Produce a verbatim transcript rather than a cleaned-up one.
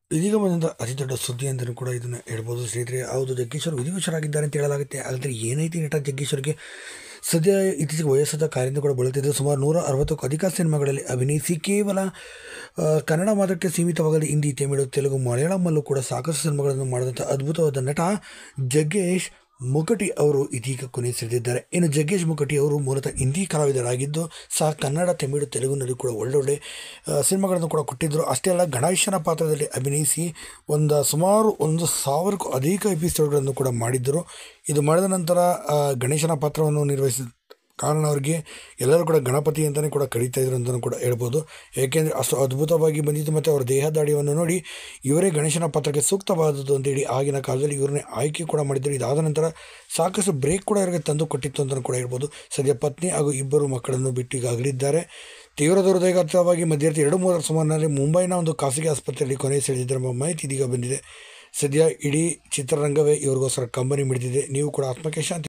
ಇದೀಗ ಬಂದಂಥ ಅತಿ ದೊಡ್ಡ ಸುದ್ದಿ ಅಂತಲೂ ಕೂಡ ಇದನ್ನು ಹೇಳ್ಬೋದು ಸ್ನೇಹಿತರೆ. ಹೌದು, ಜಗ್ಗೇಶ್ವರ್ ವಿಧಿವಶರಾಗಿದ್ದಾರೆ ಅಂತ ಹೇಳಲಾಗುತ್ತೆ. ಆದರೆ ಏನೈತಿ ನಟ ಜಗ್ಗೇಶ್ವರ್ಗೆ ಸದ್ಯ ಇತ್ತೀಚೆಗೆ ವಯಸ್ಸಾದ ಕಾಯಿಲೆಯಿಂದ ಕೂಡ ಬಳಲ್ತಿದ್ದು ಸುಮಾರು ನೂರ ಅರವತ್ತಕ್ಕೂ ಅಧಿಕ ಸಿನಿಮಾಗಳಲ್ಲಿ ಅಭಿನಯಿಸಿ ಕೇವಲ ಆ, ಕನ್ನಡ ಮಾತ್ರಕ್ಕೆ ಸೀಮಿತವಾಗದೆ ಹಿಂದಿ, ತಮಿಳು, ತೆಲುಗು, ಮಲಯಾಳಮಲ್ಲೂ ಕೂಡ ಸಾಕಷ್ಟು ಸಿನಿಮಾಗಳನ್ನು ಮಾಡಿದಂಥ ಅದ್ಭುತವಾದ ನಟ ಜಗ್ಗೇಶ್ ಮುಕಟಿ ಅವರು ಇದೀಗ ಕೊನೆಯುಸಿರೆಳೆದಿದ್ದಾರೆ. ಇನ್ನು ಜಗ್ಗೇಶ್ ಮುಕಟಿ ಅವರು ಮೂಲತಃ ಹಿಂದಿ ಕಲಾವಿದರಾಗಿದ್ದು ಸಹ ಕನ್ನಡ, ತಮಿಳು, ತೆಲುಗಿನಲ್ಲಿ ಕೂಡ ಒಳ್ಳೊಳ್ಳೆ ಆ, ಸಿನಿಮಾಗಳನ್ನು ಕೂಡ ಕೊಟ್ಟಿದ್ದರು. ಅಷ್ಟೇ ಅಲ್ಲ, ಗಣೇಶನ ಪಾತ್ರದಲ್ಲಿ ಅಭಿನಯಿಸಿ ಒಂದು ಸುಮಾರು ಒಂದು ಸಾವಿರಕ್ಕೂ ಅಧಿಕ ಎಪಿಸೋಡ್ಗಳನ್ನು ಕೂಡ ಮಾಡಿದ್ದರು. ಇದು ಮಾಡಿದ ನಂತರ ಆ, ಗಣೇಶನ ಪಾತ್ರವನ್ನು ನಿರ್ವಹಿಸಿದ ಕಾರಣ ಅವರಿಗೆ ಎಲ್ಲರೂ ಕೂಡ ಗಣಪತಿ ಅಂತಲೇ ಕೂಡ ಕರೀತಾ ಇದ್ರು ಅಂತಲೂ ಕೂಡ ಹೇಳ್ಬೋದು. ಏಕೆಂದರೆ ಅಷ್ಟು ಅದ್ಭುತವಾಗಿ ಬಂದಿತ್ತು ಮತ್ತು ಅವರ ದೇಹದಾಢ್ಯವನ್ನು ನೋಡಿ ಇವರೇ ಗಣೇಶನ ಪಾತ್ರಕ್ಕೆ ಸೂಕ್ತವಾದದ್ದು ಅಂತೇಳಿ ಆಗಿನ ಕಾಲದಲ್ಲಿ ಇವ್ರನ್ನೇ ಆಯ್ಕೆ ಕೂಡ ಮಾಡಿದ್ದರು. ಇದಾದ ನಂತರ ಸಾಕಷ್ಟು ಬ್ರೇಕ್ ಕೂಡ ಇವರಿಗೆ ತಂದು ಕೊಟ್ಟಿತ್ತು ಅಂತಲೂ ಕೂಡ ಹೇಳ್ಬೋದು. ಸದ್ಯ ಪತ್ನಿ ಹಾಗೂ ಇಬ್ಬರು ಮಕ್ಕಳನ್ನು ಬಿಟ್ಟು ಈಗ ಅಗಲಿದ್ದಾರೆ. ತೀವ್ರ ಹೃದಯಾಘಾತವಾಗಿ ಮಧ್ಯರಾತ್ರಿ ಎರಡು ಮೂರರ ಸುಮಾರಿನಲ್ಲಿ ಮುಂಬೈನ ಒಂದು ಖಾಸಗಿ ಆಸ್ಪತ್ರೆಯಲ್ಲಿ ಕೊನೆಯುಸಿರೆಳೆದಿದ್ದಾರೆ ಎಂಬ ಮಾಹಿತಿ ಇದೀಗ ಬಂದಿದೆ. ಸದ್ಯ ಇಡೀ ಚಿತ್ರರಂಗವೇ ಇವರಿಗೋಸ್ಕರ ಕಂಬನಿ ಮಿಡಿದಿದೆ. ನೀವು ಕೂಡ ಆತ್ಮಕ್ಕೆ ಶಾಂತಿ